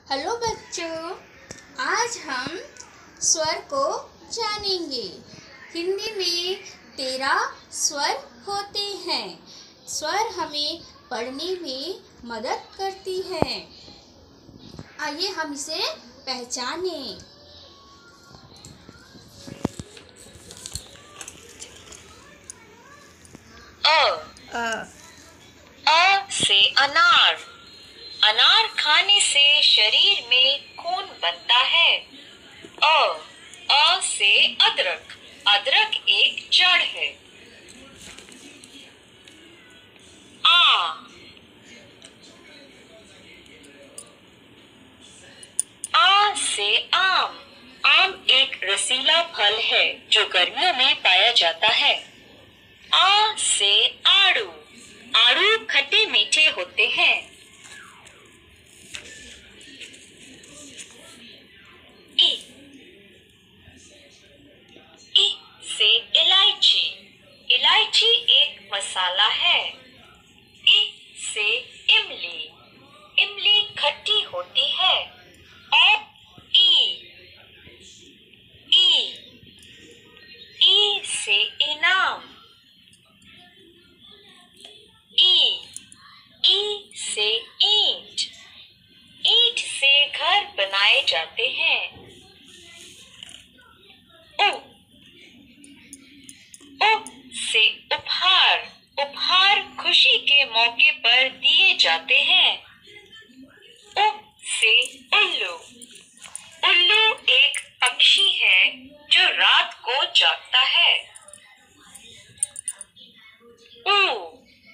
Hello बच्चों, आज हम स्वर को जानेंगे। हिंदी में 13 स्वर होते हैं। स्वर हमें पढ़ने में मदद करती हैं। आइए हम इसे पहचानें। अ से अनार। अनार खाने से शरीर में खून बनता है। अ से अदरक। अदरक एक जड़ है। आ से आम। आम एक रसीला फल है जो गर्मियों में पाया जाता है। आ से आड़ू। आड़ू खट्टे मीठे होते हैं। ई से इलायची। इलायची एक मसाला है। ई से इमली। इमली खट्टी होती है। ई से इनाम। ई से ईंट। ईंट से घर बनाए जाते हैं। उ से उपहार। उपहार खुशी के मौके पर दिए जाते हैं। उ से उल्लू। उल्लू एक पक्षी है जो रात को जागता है। ऊ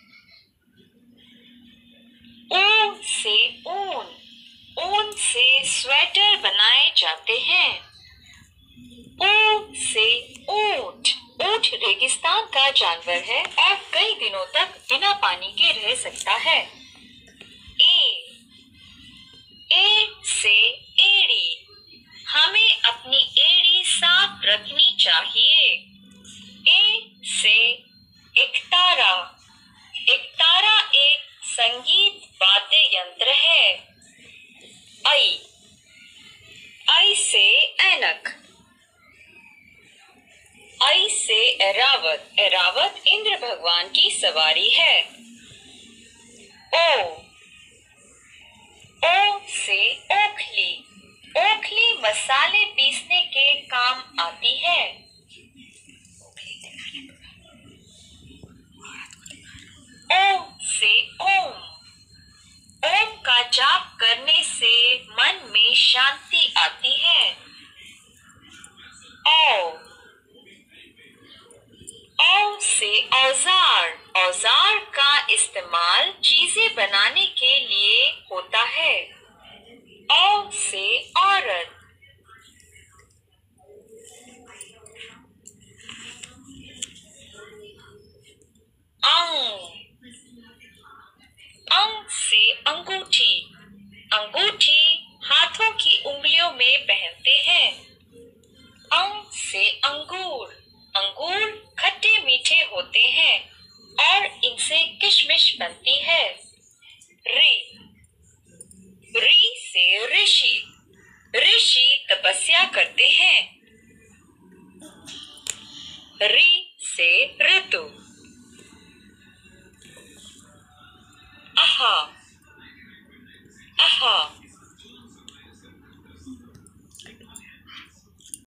से ऊन। ऊन से स्वेटर बनाए जाते हैं। ऊ से ऊंट। ऊंट रेगिस्तान का जानवर है और कई दिनों तक बिना पानी के रह सकता है। ए से एड़ी। हमें अपनी एड़ी साफ रखनी चाहिए। ए से एकतारा। एकतारा एक संगीत वाद्य यंत्र है। आई से ऐनक। आई से एरावत। एरावत इंद्र भगवान की सवारी है। ओ से ओखली। ओखली मसाले पीसने के काम आती है। ओ से ओम। ओम का जाप करने से मन में शांति आती है। औ से औजार। औजार का इस्तेमाल चीजें बनाने के लिए होता है। औ से औरत। अंग से अंगूठी। अंगूठी हाथों की उंगलियों में पहनते हैं। अंग से अंगूर। अंगूर खट्टे मीठे होते हैं और इनसे किशमिश बनती है। री